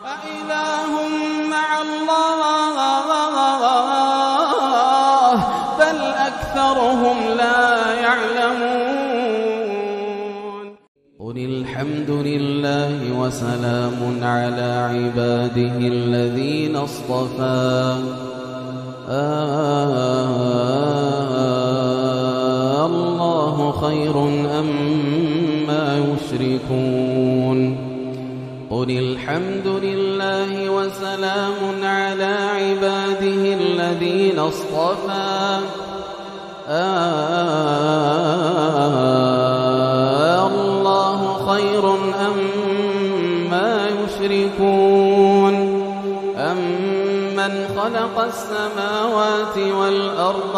أإله مع الله بل أكثرهم لا يعلمون. قل الحمد لله وسلام على عباده الذين اصطفى الله خير أما يشركون. قل الحمد لله وسلام على عباده الذين اصطفى الله خير أما يشركون. أمن خلق السماوات والأرض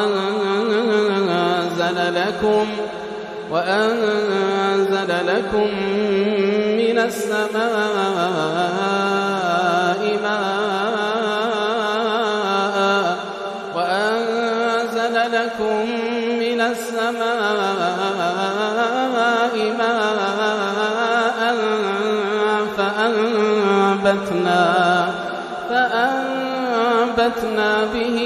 وأنزل لكم من السماء ماء فأنبتنا به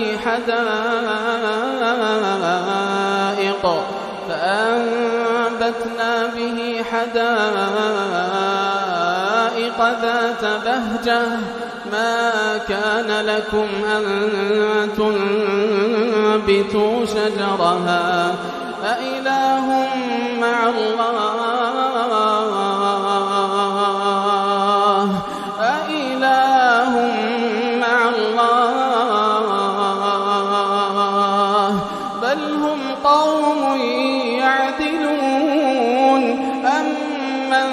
حدائق ذات بهجة ما كان لكم أن تنبتوا شجرها أإله مع الله بل هم قوم يعدلون. أمن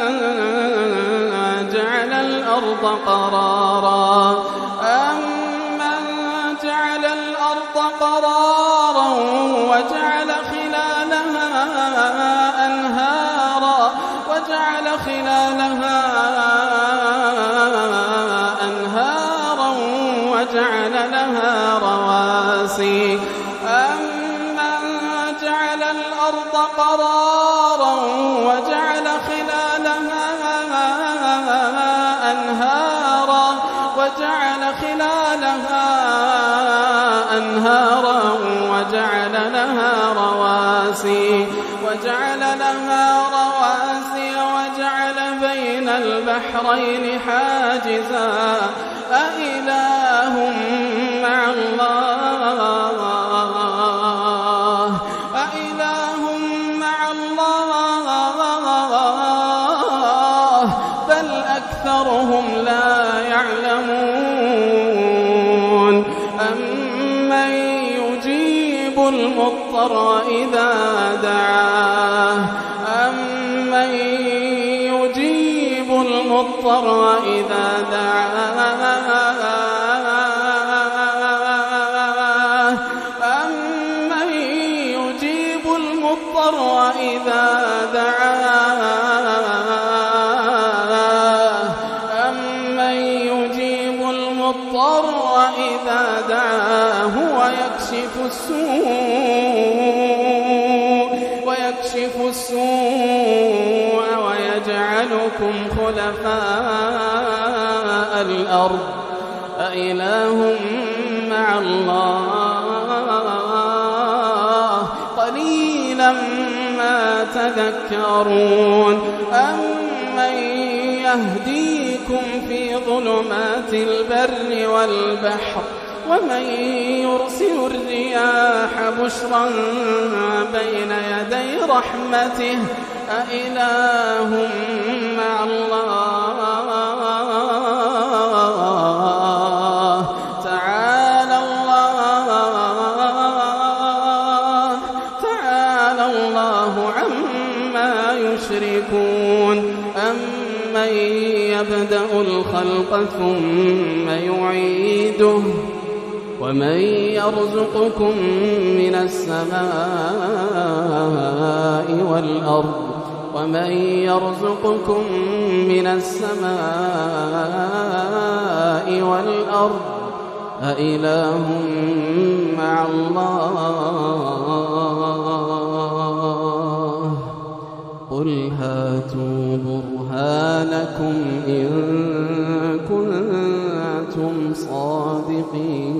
جعل الأرض قرارا وجعل خلالها أنهارا وجعل لها رواسي. أمن جعل الأرض قرارا وجعل خلالها أنهارا وجعل لها رواسي وجعل بين البحرين حاجزا أإله مع الله بل أكثرهم لا يعلمون. أمن يجيب المضطر إذا دعاه ويكشف السوء ويجعلكم خلفاء الأرض أإله مع الله قليلا ما تذكرون. أمن يهديكم في ظلمات البر والبحر ومن يرسل الرياح بشرا بين يدي رحمته أإله مع الله تعالى الله عما يشركون. أمن يبدأ الخلق ثم يعيده ومن يرزقكم من السماء والأرض أإله مع الله قل هاتوا برهانكم إن كنتم الصادقين.